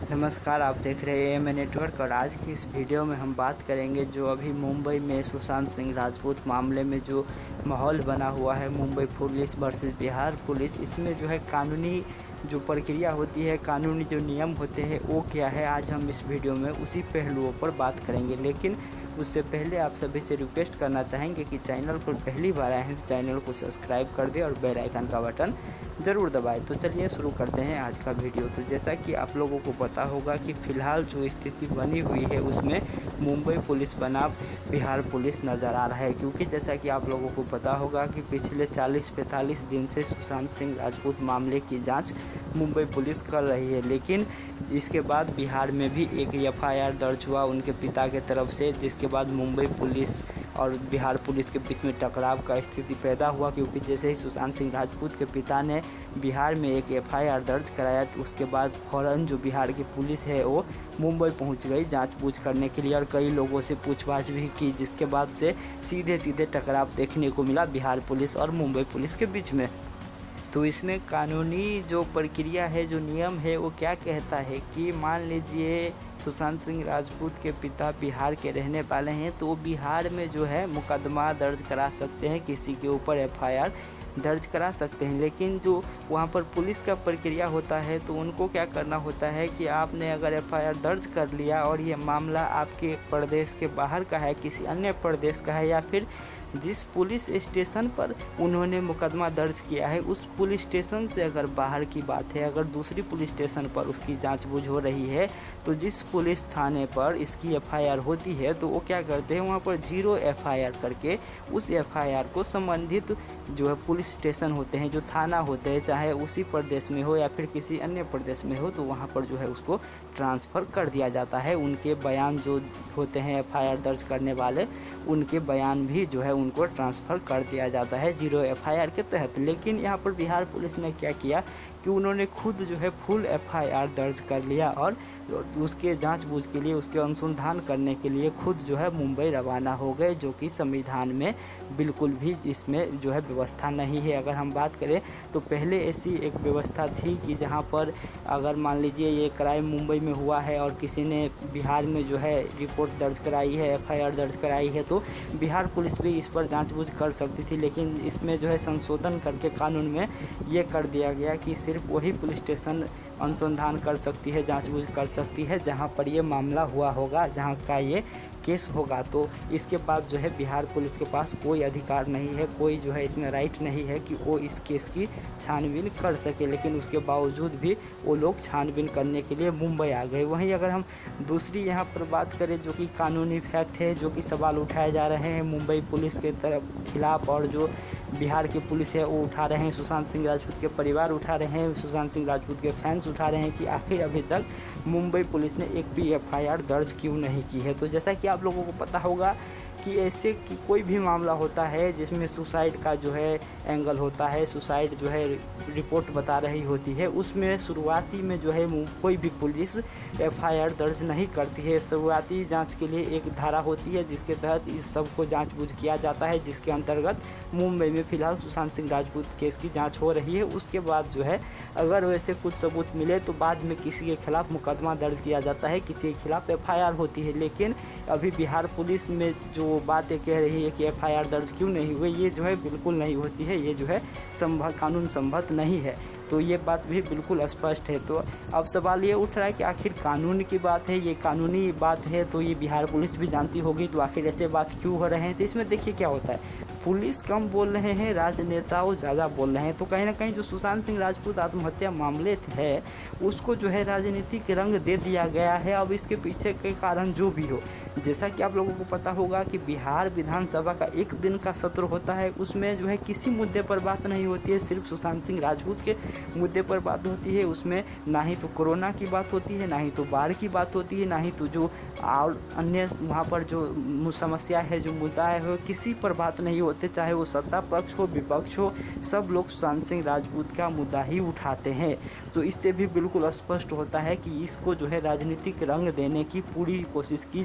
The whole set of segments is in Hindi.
नमस्कार, आप देख रहे हैं एम नेटवर्क। और आज की इस वीडियो में हम बात करेंगे जो अभी मुंबई में सुशांत सिंह राजपूत मामले में जो माहौल बना हुआ है, Mumbai police versus Bihar police. इसमें जो है कानूनी जो प्रक्रिया होती है, कानूनी जो नियम होते हैं वो क्या है, आज हम इस वीडियो में उसी पहलुओं पर बात करेंगे। लेकिन उससे पहले आप सभी से रिक्वेस्ट करना चाहेंगे कि चैनल पर पहली बार आए हैं तो चैनल को सब्सक्राइब कर दें और बेल आइकन का बटन ज़रूर दबाएं। तो चलिए शुरू करते हैं आज का वीडियो। तो जैसा कि आप लोगों को पता होगा कि फ़िलहाल जो स्थिति बनी हुई है उसमें मुंबई पुलिस बनाम बिहार पुलिस नज़र आ रहा है, क्योंकि जैसा कि आप लोगों को पता होगा कि पिछले 40-45 दिन से सुशांत सिंह राजपूत मामले की जाँच मुंबई पुलिस कर रही है। लेकिन इसके बाद बिहार में भी एक एफआईआर दर्ज हुआ उनके पिता के तरफ से, जिसके बाद मुंबई पुलिस और बिहार पुलिस के बीच में टकराव का स्थिति पैदा हुआ। क्योंकि जैसे ही सुशांत सिंह राजपूत के पिता ने बिहार में एक एफआईआर दर्ज कराया तो उसके बाद फ़ौरन जो बिहार की पुलिस है वो मुंबई पहुंच गई जांच-बूझ करने के लिए और कई लोगों से पूछताछ भी की, जिसके बाद से सीधे टकराव देखने को मिला बिहार पुलिस और मुंबई पुलिस के बीच में। तो इसमें कानूनी जो प्रक्रिया है, जो नियम है, वो क्या कहता है कि मान लीजिए सुशांत सिंह राजपूत के पिता बिहार के रहने वाले हैं तो वो बिहार में जो है मुकदमा दर्ज करा सकते हैं, किसी के ऊपर एफआईआर दर्ज करा सकते हैं। लेकिन जो वहाँ पर पुलिस का प्रक्रिया होता है तो उनको क्या करना होता है कि आपने अगर एफआईआर दर्ज कर लिया और ये मामला आपके प्रदेश के बाहर का है, किसी अन्य प्रदेश का है, या फिर जिस पुलिस स्टेशन पर उन्होंने मुकदमा दर्ज किया है उस पुलिस स्टेशन से अगर बाहर की बात है, अगर दूसरी पुलिस स्टेशन पर उसकी जांच-बूझ हो रही है, तो जिस पुलिस थाने पर इसकी एफआईआर होती है तो वो क्या करते हैं, वहाँ पर 0 एफआईआर करके उस एफआईआर को संबंधित जो है पुलिस स्टेशन होते हैं, जो थाना होते हैं, चाहे उसी प्रदेश में हो या फिर किसी अन्य प्रदेश में हो, तो वहाँ पर जो है उसको ट्रांसफ़र कर दिया जाता है। उनके बयान जो होते हैं एफआईआर दर्ज करने वाले, उनके बयान भी जो है उनको ट्रांसफ़र कर दिया जाता है 0 एफआईआर के तहत। लेकिन यहाँ पर बिहार पुलिस ने क्या किया कि उन्होंने खुद जो है फुल एफआईआर दर्ज कर लिया और उसके जांच-बूझ के लिए, उसके अनुसंधान करने के लिए खुद जो है मुंबई रवाना हो गए, जो कि संविधान में बिल्कुल भी इसमें जो है व्यवस्था नहीं है। अगर हम बात करें तो पहले ऐसी एक व्यवस्था थी कि जहां पर अगर मान लीजिए ये क्राइम मुंबई में हुआ है और किसी ने बिहार में जो है रिपोर्ट दर्ज कराई है, एफआईआर दर्ज कराई है, तो बिहार पुलिस भी इस पर जांच-बूझ कर सकती थी। लेकिन इसमें जो है संशोधन करके कानून में ये कर दिया गया कि सिर्फ वही पुलिस स्टेशन अनुसंधान कर सकती है, जांच-बूझ कर सकती है जहां पर ये मामला हुआ होगा, जहां का ये केस होगा। तो इसके बाद जो है बिहार पुलिस के पास कोई अधिकार नहीं है, कोई जो है इसमें राइट नहीं है कि वो इस केस की छानबीन कर सके। लेकिन उसके बावजूद भी वो लोग छानबीन करने के लिए मुंबई आ गए। वहीं अगर हम दूसरी यहाँ पर बात करें जो कि कानूनी फैक्ट है, जो कि सवाल उठाए जा रहे हैं मुंबई पुलिस के तरफ खिलाफ और जो बिहार की पुलिस है वो उठा रहे हैं, सुशांत सिंह राजपूत के परिवार उठा रहे हैं, सुशांत सिंह राजपूत के फैंस उठा रहे हैं कि आखिर अभी तक मुंबई पुलिस ने एक भी एफआईआर दर्ज क्यों नहीं की है। तो जैसा कि आप लोगों को पता होगा कि ऐसे कि कोई भी मामला होता है जिसमें सुसाइड का जो है एंगल होता है, सुसाइड जो है रिपोर्ट बता रही होती है, उसमें शुरुआती में जो है कोई भी पुलिस एफआईआर दर्ज नहीं करती है। शुरुआती जांच के लिए एक धारा होती है जिसके तहत इस सब को जांच-बूझ किया जाता है, जिसके अंतर्गत मुंबई में फ़िलहाल सुशांत सिंह राजपूत केस की जाँच हो रही है। उसके बाद जो है अगर वैसे कुछ सबूत मिले तो बाद में किसी के खिलाफ मुकदमा दर्ज किया जाता है, किसी के खिलाफ एफआईआर होती है। लेकिन अभी बिहार पुलिस में जो बातें कह रही है कि एफआईआर दर्ज क्यों नहीं हुई, ये जो है बिल्कुल नहीं होती है, ये जो है कानून सम्मत नहीं है। तो ये बात भी बिल्कुल स्पष्ट है। तो अब सवाल ये उठ रहा है कि आखिर कानून की बात है, ये कानूनी बात है, तो ये बिहार पुलिस भी जानती होगी, तो आखिर ऐसे बात क्यों हो रहे हैं। तो इसमें देखिए क्या होता है, पुलिस कम बोल रहे हैं, राजनेताओं ज़्यादा बोल रहे हैं। तो कहीं ना कहीं जो सुशांत सिंह राजपूत आत्महत्या मामले है उसको जो है राजनीतिक रंग दे दिया गया है। अब इसके पीछे के कारण जो भी हो, जैसा कि आप लोगों को पता होगा कि बिहार विधानसभा का 1 दिन का सत्र होता है, उसमें जो है किसी मुद्दे पर बात नहीं होती है, सिर्फ सुशांत सिंह राजपूत के मुद्दे पर बात होती है। उसमें ना ही तो कोरोना की बात होती है, ना ही तो बाढ़ की बात होती है, ना ही तो जो और अन्य वहाँ पर जो समस्या है, जो मुद्दा है, किसी पर बात नहीं होते, चाहे वो सत्ता पक्ष हो विपक्ष हो, सब लोग सुशांत सिंह राजपूत का मुद्दा ही उठाते हैं। तो इससे भी बिल्कुल स्पष्ट होता है कि इसको जो है राजनीतिक रंग देने की पूरी कोशिश की जा रही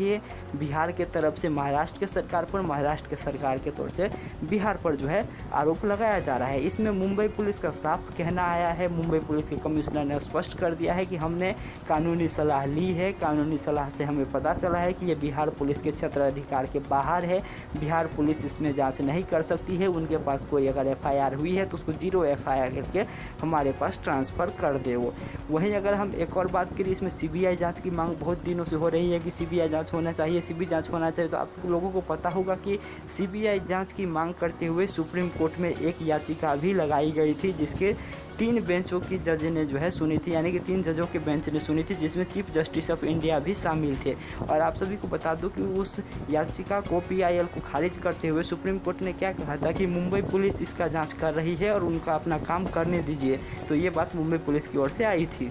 ये बिहार के तरफ से महाराष्ट्र के सरकार पर, महाराष्ट्र के सरकार के तौर से बिहार पर जो है आरोप लगाया जा रहा है। इसमें मुंबई पुलिस का साफ कहना आया है, मुंबई पुलिस के कमिश्नर ने स्पष्ट कर दिया है कि हमने कानूनी सलाह ली है, कानूनी सलाह से हमें पता चला है कि ये बिहार पुलिस के क्षेत्राधिकार के बाहर है, बिहार पुलिस इसमें जांच नहीं कर सकती है, उनके पास कोई अगर FIR हुई है तो उसको 0 FIR करके हमारे पास ट्रांसफ़र कर दे वो। वहीं अगर हम एक और बात करें, इसमें CBI जांच की मांग बहुत दिनों से हो रही है कि CBI जांच होना चाहिए, CBI जांच होना चाहिए। तो आप लोगों को पता होगा कि CBI जांच की मांग करते हुए सुप्रीम कोर्ट में एक याचिका भी लगाई गई थी, जिसके 3 बेंचों की जज ने जो है सुनी थी, यानी कि 3 जजों के बेंच ने सुनी थी, जिसमें चीफ जस्टिस ऑफ इंडिया भी शामिल थे। और आप सभी को बता दूं कि उस याचिका को PIL को खारिज करते हुए सुप्रीम कोर्ट ने क्या कहा था कि मुंबई पुलिस इसका जांच कर रही है और उनका अपना काम करने दीजिए। तो ये बात मुंबई पुलिस की ओर से आई थी,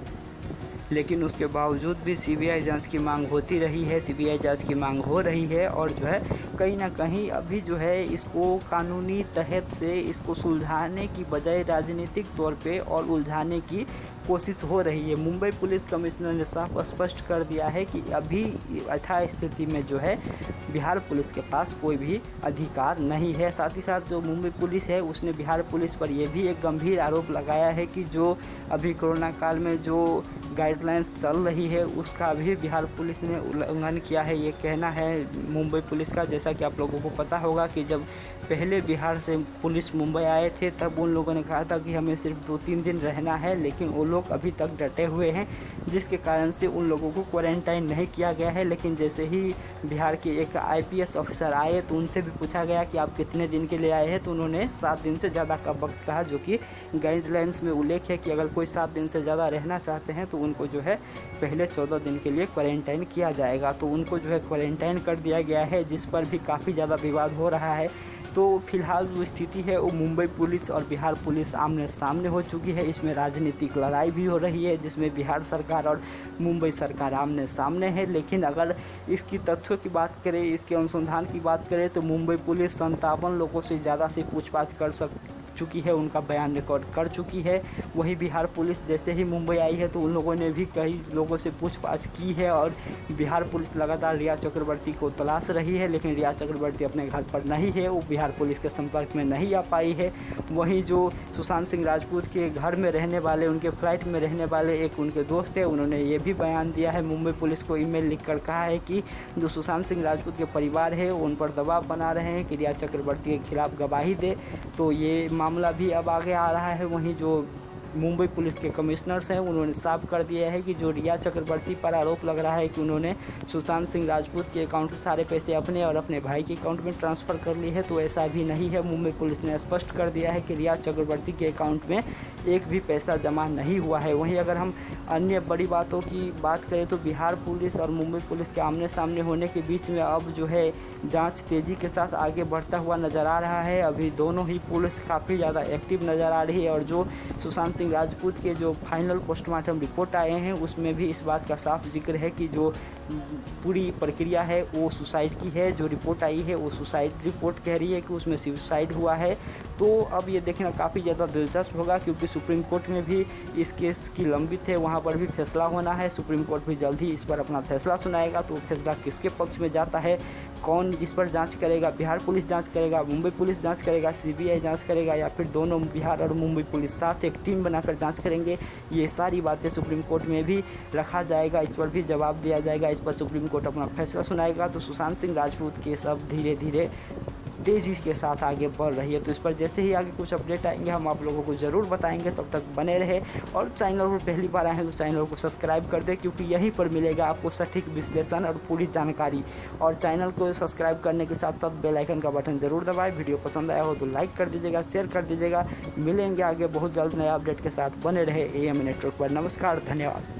लेकिन उसके बावजूद भी CBI जांच की मांग होती रही है, CBI जांच की मांग हो रही है। और जो है कहीं ना कहीं अभी जो है इसको कानूनी तहत से इसको सुलझाने की बजाय राजनीतिक तौर पे और उलझाने की कोशिश हो रही है। मुंबई पुलिस कमिश्नर ने साफ स्पष्ट कर दिया है कि अभी यथा स्थिति में जो है बिहार पुलिस के पास कोई भी अधिकार नहीं है। साथ ही साथ जो मुंबई पुलिस है उसने बिहार पुलिस पर यह भी एक गंभीर आरोप लगाया है कि जो अभी कोरोना काल में जो गाइडलाइंस चल रही है उसका भी बिहार पुलिस ने उल्लंघन किया है, ये कहना है मुंबई पुलिस का। जैसा कि आप लोगों को पता होगा कि जब पहले बिहार से पुलिस मुंबई आए थे तब उन लोगों ने कहा था कि हमें सिर्फ 2-3 दिन रहना है, लेकिन वो लोग अभी तक डटे हुए हैं, जिसके कारण से उन लोगों को क्वारंटाइन नहीं किया गया है। लेकिन जैसे ही बिहार के एक IPS ऑफिसर आए तो उनसे भी पूछा गया कि आप कितने दिन के लिए आए हैं, तो उन्होंने 7 दिन से ज़्यादा का वक्त कहा, जो कि गाइडलाइंस में उल्लेख है कि अगर कोई 7 दिन से ज़्यादा रहना चाहते हैं तो उनको जो है पहले 14 दिन के लिए क्वारंटाइन किया जाएगा। तो उनको जो है क्वारंटाइन कर दिया गया है, जिस पर भी काफ़ी ज़्यादा विवाद हो रहा है। तो फिलहाल जो स्थिति है वो मुंबई पुलिस और बिहार पुलिस आमने सामने हो चुकी है। इसमें राजनीतिक लड़ाई भी हो रही है, जिसमें बिहार सरकार और मुंबई सरकार आमने सामने है। लेकिन अगर इसकी तथ्यों की बात करें, इसके अनुसंधान की बात करें, तो मुंबई पुलिस 57 लोगों से ज़्यादा से पूछताछ कर चुकी है, उनका बयान रिकॉर्ड कर चुकी है। वहीं बिहार पुलिस जैसे ही मुंबई आई है तो उन लोगों ने भी कई लोगों से पूछताछ की है और बिहार पुलिस लगातार रिया चक्रवर्ती को तलाश रही है, लेकिन रिया चक्रवर्ती अपने घर पर नहीं है, वो बिहार पुलिस के संपर्क में नहीं आ पाई है। वहीं जो सुशांत सिंह राजपूत के घर में रहने वाले, उनके फ्लाइट में रहने वाले एक उनके दोस्त है, उन्होंने ये भी बयान दिया है, मुंबई पुलिस को ईमेल लिखकर कहा है कि जो सुशांत सिंह राजपूत के परिवार है उन पर दबाव बना रहे हैं कि रिया चक्रवर्ती के खिलाफ गवाही दे। तो ये मामला भी अब आगे आ रहा है। वहीं जो मुंबई पुलिस के कमिश्नर्स हैं उन्होंने साफ कर दिया है कि जो रिया चक्रवर्ती पर आरोप लग रहा है कि उन्होंने सुशांत सिंह राजपूत के अकाउंट से सारे पैसे अपने और अपने भाई के अकाउंट में ट्रांसफ़र कर लिए हैं, तो ऐसा भी नहीं है। मुंबई पुलिस ने स्पष्ट कर दिया है कि रिया चक्रवर्ती के अकाउंट में एक भी पैसा जमा नहीं हुआ है। वहीं अगर हम अन्य बड़ी बातों की बात करें तो बिहार पुलिस और मुंबई पुलिस के आमने सामने होने के बीच में अब जो है जांच तेज़ी के साथ आगे बढ़ता हुआ नज़र आ रहा है। अभी दोनों ही पुलिस काफ़ी ज़्यादा एक्टिव नज़र आ रही है और जो सुशांत सिंह राजपूत के जो फाइनल पोस्टमार्टम रिपोर्ट आए हैं उसमें भी इस बात का साफ जिक्र है कि जो पूरी प्रक्रिया है वो सुसाइड की है। जो रिपोर्ट आई है वो सुसाइड रिपोर्ट कह रही है कि उसमें सुसाइड हुआ है। तो अब ये देखना काफ़ी ज़्यादा दिलचस्प होगा, क्योंकि सुप्रीम कोर्ट में भी इस केस की लंबित है, वहाँ पर भी फैसला होना है। सुप्रीम कोर्ट भी जल्द ही इस पर अपना फैसला सुनाएगा। तो फैसला किसके पक्ष में जाता है, कौन इस पर जांच करेगा, बिहार पुलिस जांच करेगा, मुंबई पुलिस जांच करेगा, CBI जांच करेगा, या फिर दोनों बिहार और मुंबई पुलिस साथ एक टीम बनाकर जांच करेंगे, ये सारी बातें सुप्रीम कोर्ट में भी रखा जाएगा। इस पर भी जवाब दिया जाएगा, इस पर सुप्रीम कोर्ट अपना फैसला सुनाएगा। तो सुशांत सिंह राजपूत केस अब धीरे धीरे तेज़ी के साथ आगे बढ़ रही है। तो इस पर जैसे ही आगे कुछ अपडेट आएंगे हम आप लोगों को ज़रूर बताएंगे। तब तक बने रहे और चैनल पर पहली बार आए हैं तो चैनल को सब्सक्राइब कर दें, क्योंकि यहीं पर मिलेगा आपको सटीक विश्लेषण और पूरी जानकारी। और चैनल को सब्सक्राइब करने के साथ साथ बेल आइकन का बटन ज़रूर दबाएं। वीडियो पसंद आया हो तो लाइक कर दीजिएगा, शेयर कर दीजिएगा। मिलेंगे आगे बहुत जल्द नया अपडेट के साथ। बने रहे AM नेटवर्क पर। नमस्कार, धन्यवाद।